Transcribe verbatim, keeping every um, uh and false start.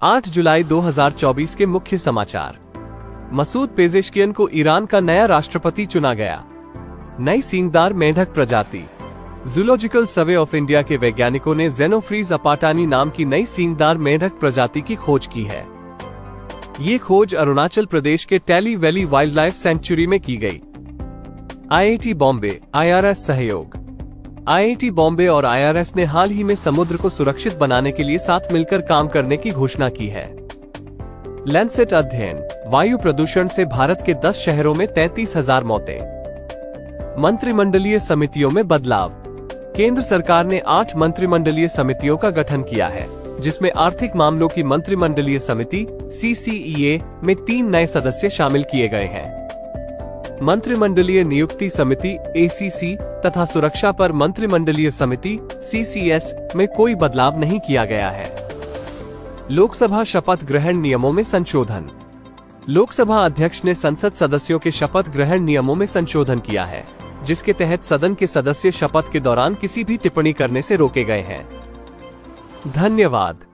आठ जुलाई दो हज़ार चौबीस के मुख्य समाचार। मसूद पेजेश्कियन को ईरान का नया राष्ट्रपति चुना गया। नई सींगदार मेंढक प्रजाति। जूलॉजिकल सर्वे ऑफ इंडिया के वैज्ञानिकों ने जेनोफ्रीज अपाटानी नाम की नई सींगदार मेंढक प्रजाति की खोज की है। ये खोज अरुणाचल प्रदेश के Talle valley wildlife sanctuary में की गई। I I T Bombay, I R S सहयोग। आई आई टी बॉम्बे और आई आर एस ने हाल ही में समुद्र को सुरक्षित बनाने के लिए साथ मिलकर काम करने की घोषणा की है। लैंसेट अध्ययन। वायु प्रदूषण से भारत के दस शहरों में तैंतीस हजार मौतें। मंत्रिमंडलीय समितियों में बदलाव। केंद्र सरकार ने आठ मंत्रिमंडलीय समितियों का गठन किया है, जिसमें आर्थिक मामलों की मंत्रिमंडलीय समिति सी सी ई ए में तीन नए सदस्य शामिल किए गए हैं। मंत्रिमंडलीय नियुक्ति समिति ए सी सी तथा सुरक्षा पर मंत्रिमंडलीय समिति सी सी एस में कोई बदलाव नहीं किया गया है। लोकसभा शपथ ग्रहण नियमों में संशोधन। लोकसभा अध्यक्ष ने संसद सदस्यों के शपथ ग्रहण नियमों में संशोधन किया है, जिसके तहत सदन के सदस्य शपथ के दौरान किसी भी टिप्पणी करने से रोके गए हैं। धन्यवाद।